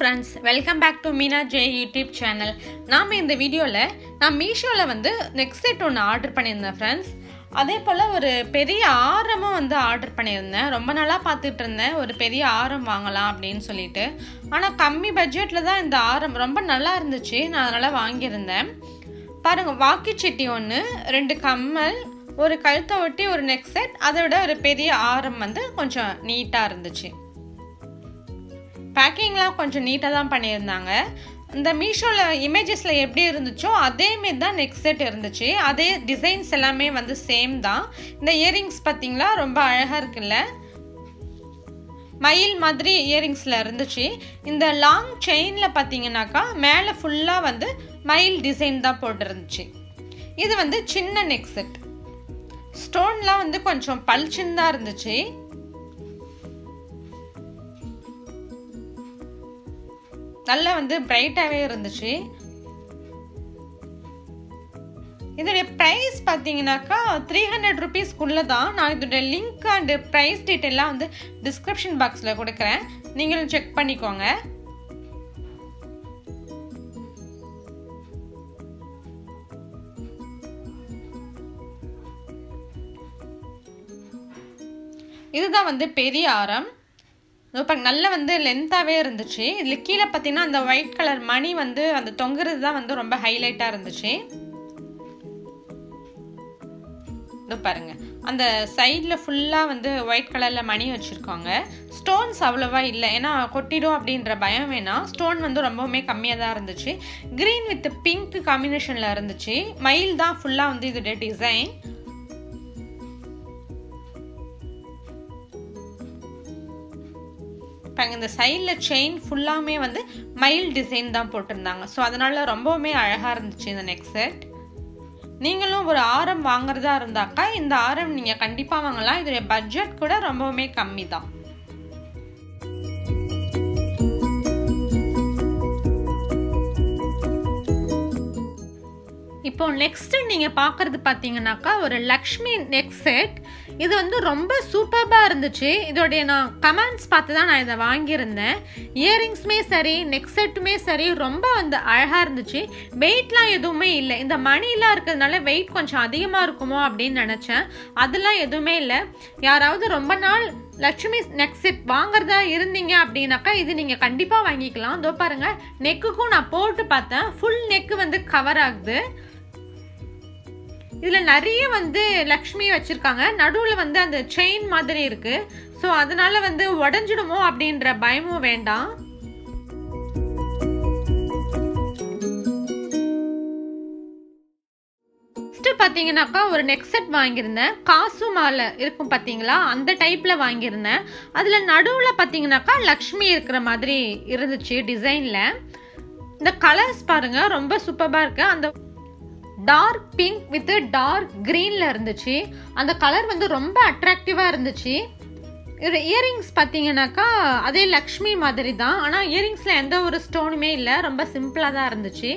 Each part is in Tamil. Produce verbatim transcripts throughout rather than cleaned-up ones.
friends, welcome back to Meena J YouTube channel. நாம இந்த வீடியோல நான் மீஷோல வந்து neckset ஒன்னு ஆர்டர் பண்ணியிருந்தேன் friends. அதே போல ஒரு பெரிய ஆரமும் வந்து ஆர்டர் பண்ணியிருந்தேன். ரொம்ப நாளா பார்த்துட்டு இருந்தேன் ஒரு பெரிய ஆரம் வாங்கலாம் அப்படினு சொல்லிட்டு. ஆனா கம்மி பட்ஜெட்ல தான் இந்த ஆரம் ரொம்ப நல்லா இருந்துச்சு. நான் அதனால வாங்கி இருந்தேன். பாருங்க வாக்கி செட்டி ஒன்னு, ரெண்டு கம்மல், ஒரு கழுத்தை ஒட்டி ஒரு நெக் செட், அதோட ஒரு பெரிய ஆரம் வந்து கொஞ்சம் நீட்டா இருந்துச்சு. பேக்கிங்லாம் கொஞ்சம் நீட்டா தான் பண்ணியிருந்தாங்க. இந்த மீஷோல இமேஜஸ்ல எப்படி இருந்துச்சோ அதே மாதிரி தான் நெக் செட் இருந்துச்சு. அதே டிசைன்ஸ் எல்லாமே வந்து சேம் தான். இந்த இயரிங்ஸ் பாத்தீங்களா ரொம்ப அழகா இருக்குல்ல, மயில் மாதிரி இயரிங்ஸ்ல இருந்துச்சு. இந்த லாங் செயின்ல பாத்தீங்கன்னாக்கா மேல ஃபுல்லா வந்து மயில் டிசைன் தான் போட்டு இருந்துச்சு. இது வந்து சின்ன நெக் செட். ஸ்டோன்லாம் வந்து கொஞ்சம் பளிச்சுன்னு தான் இருந்துச்சு. நல்லா வந்து பிரைட்டாவே இருந்துச்சு. இதோட பிரைஸ் பாத்தீங்கன்னாக்கா த்ரீ ஹண்ட்ரட் ருபீஸ்க்குள்ள தான். நான் இதோட லிங்க் அண்ட் பிரைஸ் டீட்டெயிலாம் வந்து டிஸ்கிரிப்ஷன் பாக்ஸ்ல கொடுக்குறேன், நீங்களும் செக் பண்ணிக்கோங்க. இதுதான் வந்து பெரிய ஆரம். இப்போ நல்ல வந்து லென்த்தாகவே இருந்துச்சு. இதில் கீழே பார்த்தீங்கன்னா அந்த ஒயிட் கலர் மணி வந்து அந்த தொங்குறது தான் வந்து ரொம்ப ஹைலைட்டாக இருந்துச்சு. இது பாருங்க, அந்த சைடில் ஃபுல்லாக வந்து ஒயிட் கலரில் மணி வச்சுருக்காங்க. ஸ்டோன்ஸ் அவ்வளோவா இல்லை, ஏன்னா கொட்டிடும் அப்படின்ற பயம் வேணாம். ஸ்டோன் வந்து ரொம்பவுமே கம்மியாக தான் இருந்துச்சு. க்ரீன் வித் பிங்க் காம்பினேஷனில் இருந்துச்சு. மயில் தான் ஃபுல்லாக வந்து இதோட டிசைன். இந்த சைட்ல செயின் ஃபுல்லாமே வந்து மயில் டிசைன் தான் போட்டிருந்தாங்க. ஸோ அதனால ரொம்பவுமே அழகா இருந்துச்சு இந்த நெக் செட். நீங்களும் ஒரு ஆரம் வாங்குறதா இருந்தாக்கா இந்த ஆரம் நீங்க கண்டிப்பா வாங்கலாம். இதோட பட்ஜெட் கூட ரொம்பவுமே கம்மி தான். இப்போ நெக்ஸ்ட் நீங்க பாக்குறது பாத்தீங்கன்னாக்கா ஒரு லக்ஷ்மி நெக் செட். இது வந்து ரொம்ப சூப்பர்பா இருந்துச்சு. இதோடைய நான் கமெண்ட்ஸ் பார்த்து தான் நான் இதை வாங்கியிருந்தேன். இயரிங்ஸுமே சரி நெக் செட்டுமே சரி ரொம்ப வந்து அழகா இருந்துச்சு. வெயிட்லாம் எதுவுமே இல்லை. இந்த மணிலாம் இருக்கிறதுனால வெயிட் கொஞ்சம் அதிகமாக இருக்குமோ அப்படின்னு நினச்சேன். அதெல்லாம் எதுவுமே இல்லை. யாராவது ரொம்ப நாள் லக்ஷ்மி நெக் செட் வாங்குறதா இருந்தீங்க அப்படின்னாக்கா இது நீங்கள் கண்டிப்பாக வாங்கிக்கலாம். இதோ பாருங்க, நெக்குக்கும் நான் போட்டு பார்த்தேன், ஃபுல் நெக்கு வந்து கவர் ஆகுது. இதுல நிறைய வந்து லக்ஷ்மி வச்சிருக்காங்க. நடுவுல வந்து அந்த செயின் மாதிரி இருக்கு. சோ அதனால வந்து உடைஞ்சிடுமோ அப்படின்ற பயமும் வேண்டாம். பாத்தீங்கன்னாக்கா ஒரு நெக் செட் வாங்கியிருந்தேன். காசு மாலை இருக்கும் பாத்தீங்களா, அந்த டைப்ல வாங்கியிருந்தேன். அதுல நடுவுல பாத்தீங்கன்னாக்கா லக்ஷ்மி இருக்கிற மாதிரி இருந்துச்சு டிசைன்ல. இந்த கலர்ஸ் பாருங்க ரொம்ப சூப்பரா இருக்கு. அந்த டார்க் பிங்க் வித் டார்க் கிரீன்ல இருந்துச்சு. அந்த கலர் வந்து ரொம்ப அட்ராக்டிவா இருந்துச்சு. இதோட இயரிங்ஸ் பாத்தீங்கன்னாக்கா அதே லக்ஷ்மி மாதிரி தான். ஆனா இயரிங்ஸ்ல எந்த ஒரு ஸ்டோனுமே இல்ல, ரொம்ப சிம்பிளா தான் இருந்துச்சு.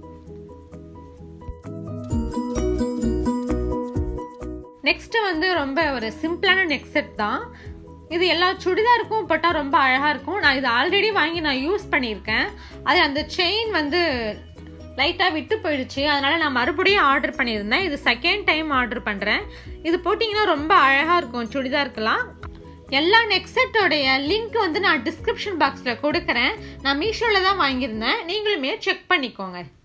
நெக்ஸ்ட் வந்து ரொம்ப ஒரு சிம்பிளான நெக் செட் தான். இது எல்லா சுடிதாருக்கும் போட்டா ரொம்ப அழகா இருக்கும். நான் இது ஆல்ரெடி வாங்கி நான் யூஸ் பண்ணியிருக்கேன். அது அந்த செயின் வந்து லைட்டாக விட்டு போயிடுச்சு. அதனால நான் மறுபடியும் ஆர்டர் பண்ணியிருந்தேன். இது செகண்ட் டைம் ஆர்டர் பண்ணுறேன். இது போட்டிங்கன்னா ரொம்ப அழகாக இருக்கும் சுடிதாருக்கெல்லாம். எல்லா நெக் செட்டோடைய லிங்க் வந்து நான் டிஸ்கிரிப்ஷன் பாக்ஸில் கொடுக்குறேன். நான் மீஷோவில் தான் வாங்கியிருந்தேன், நீங்களுமே செக் பண்ணிக்கோங்க.